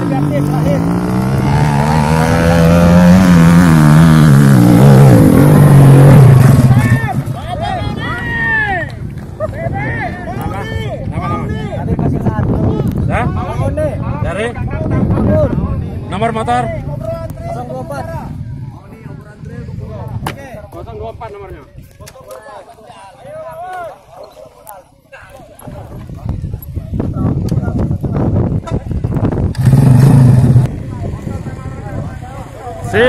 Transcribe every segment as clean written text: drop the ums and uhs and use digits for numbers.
Dari nomor motor 024 nomornya. Sip.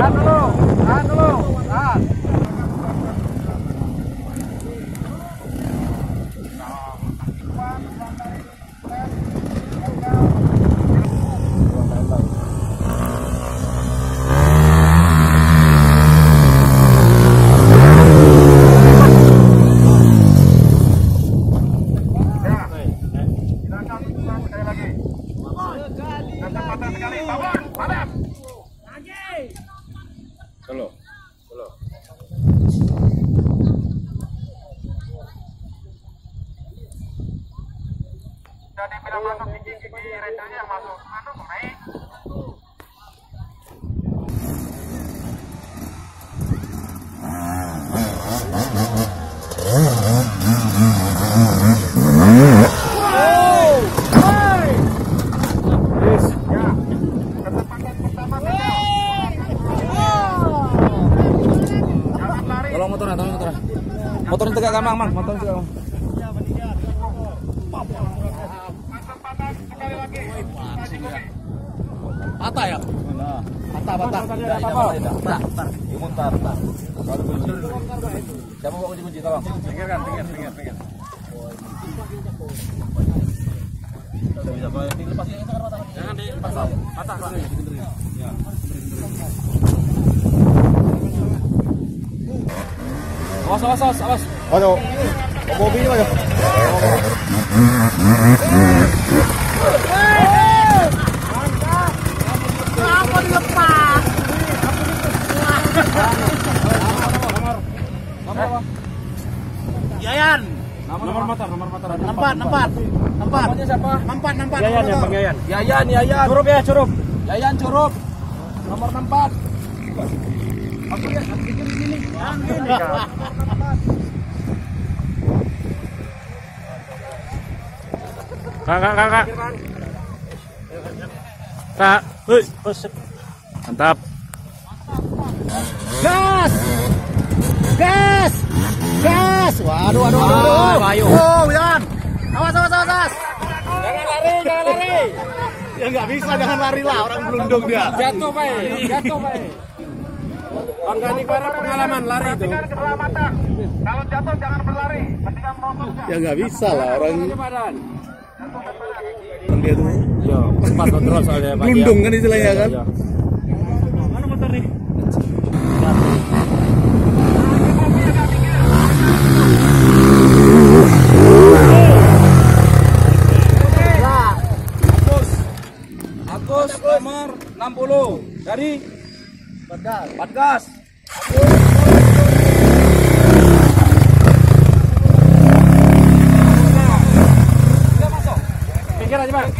Solo. Jadi bila masuk gigi rencananya yang masuk naik. Tolong motornya. Motornya tegak gampang, Mang. Motornya tegak gampang. Patah ya? Patah. Mutar. Siapa bawa kunci tolong? Pinggirkan. Jangan dilepas. Patah. Ya. Awas. Aduh, mobilnya aja. Apa dilepas? Yayan. Nomor motor. Nampak. Namanya siapa? Nampak. Yayan ya, Bang Yayan. Yayan. Curup. Yayan Curup. Nomor 4. Aku pikir di sini. Kak. Kak. Mantap. Gas. Waduh. Ayo. Oh, Yan. Awas. Jangan lari. Ya nggak bisa, jangan lari lah, orang belundung dia. Jatuh, Pak. Bang Gani para pengalaman lari itu. Keselamatan. Kalau jatuh jangan berlari. Ketika merosot. Ya nggak bisa lah, orang Badan. dia tuh Yo, cepat kontrol soalnya Pak. belundung kan istilahnya kan. Iya. Mana motor nih? Agus nomor 60 dari Badgas. Pinggir aja, Bang.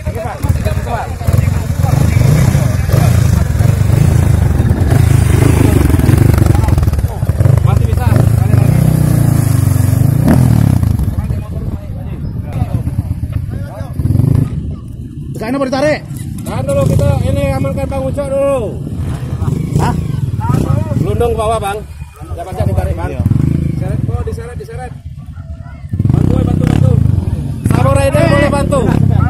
Masih bisa. Sekarang mau ditarik? Tahan dulu, kita ini amankan Bang Ucok dulu. Hah? Gelundung ke bawah, Bang. Jangan ditarik, Bang. Iya. Diseret. Bantu. Sabo Rider boleh bantu.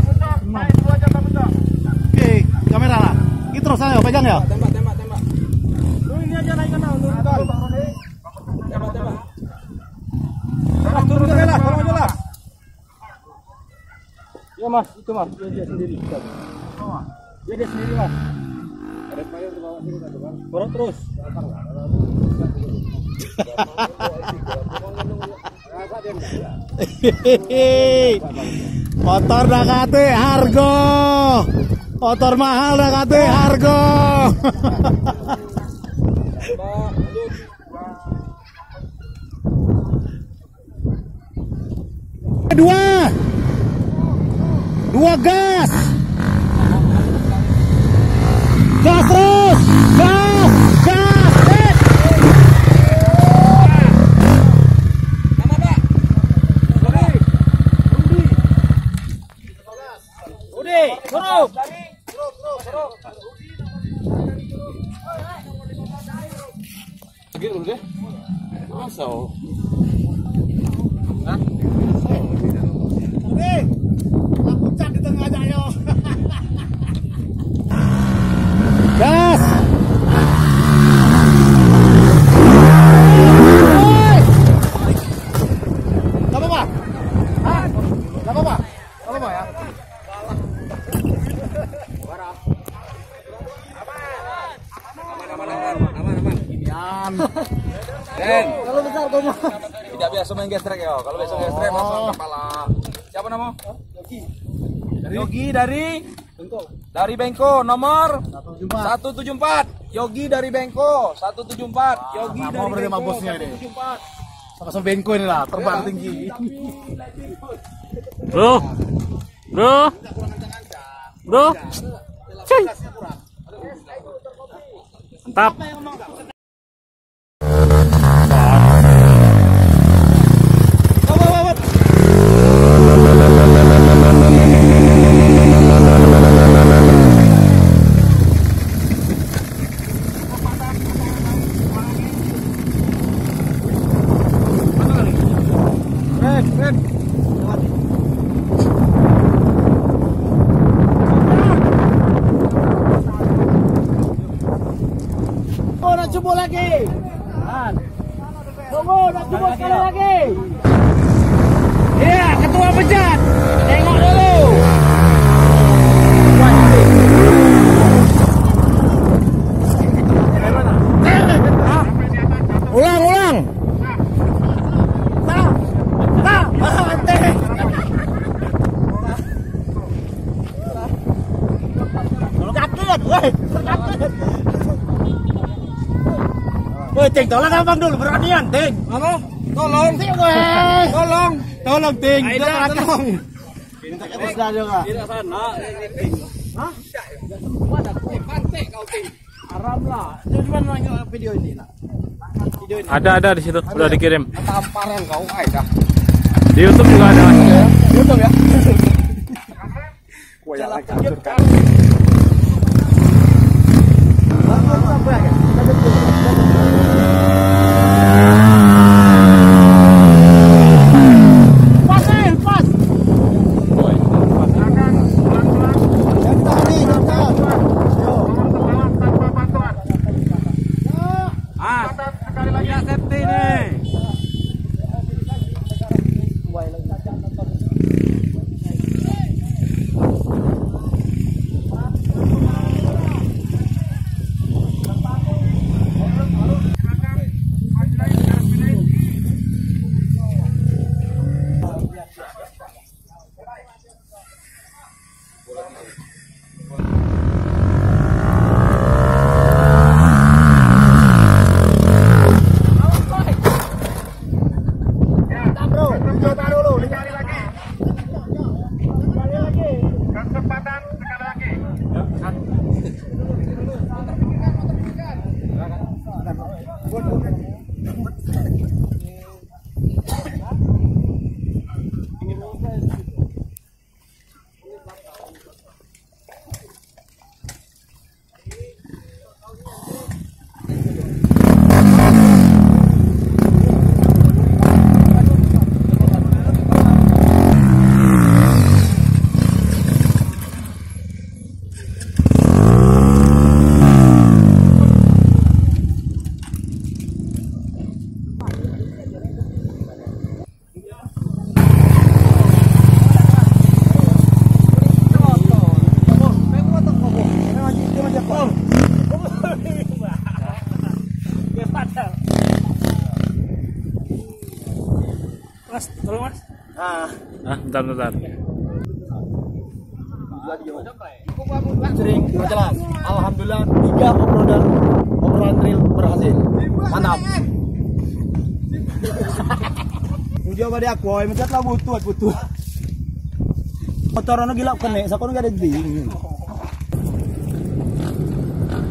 Oke, kamera lah. Ini terus aja, pegang ya. Tembak. Lu ini aja naikkan dong. Tembak. Turun aja lah, tolong aja lah. Ya, Mas, itu Mas, dia sendiri. Dia sendiri, Mas. Ada payung di bawah sini, Bang. Dorong terus. Motor dah kate harga. Motor mahal dah kate harga. Dua gas. gas terus, gas, gas. Nama Pak? Rudi, suruh. Gitu deh. Masa? Hah? Oke, aku cat di tengah aja yo. Gas. Gak apa-apa? Hah? Gak apa-apa? Gak apa-apa ya? Aman. Den. Kalau besar kau mah. Tidak biasa main gestrek ya. Kalau besok gestrek langsung kepala. Siapa nama? Yogi dari Bengko nomor 174. Yogi dari Bengko 174. Yogi dari Mau berarti sama Bengko bosnya ini. 174. Sama-sama bengko ini lah, terbang tinggi. Bro. Cuy. Mantap. Oh, nak cuba lagi. Tunggu, nak cuba sekali lagi. Iya, ketua pecat. Tengok dulu. Ulang. Woi, Ting, tolong abang dulu beranian, Ting. Apa? Tolong. Tolong, Ting. Aida, Tolong. Minta ke atas dah juga. Tidak sana. Hah? Pantai kau ting. Haram lah. Itu cuma nanya video ini lah. Video ini. Ada di situ, sudah dikirim. Tamparan kau, Aida. Di YouTube juga ada. YouTube ya. Wah, ya lagi. Kesempatan sekali lagi. Mas, tolong Mas. Bentar. Sering jelas. Alhamdulillah 3 obrolan trail berhasil. Mantap. Udah pada aku, mencet lah butuh. Motor ono gila kene, sakono gak ada ding.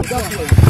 Joki.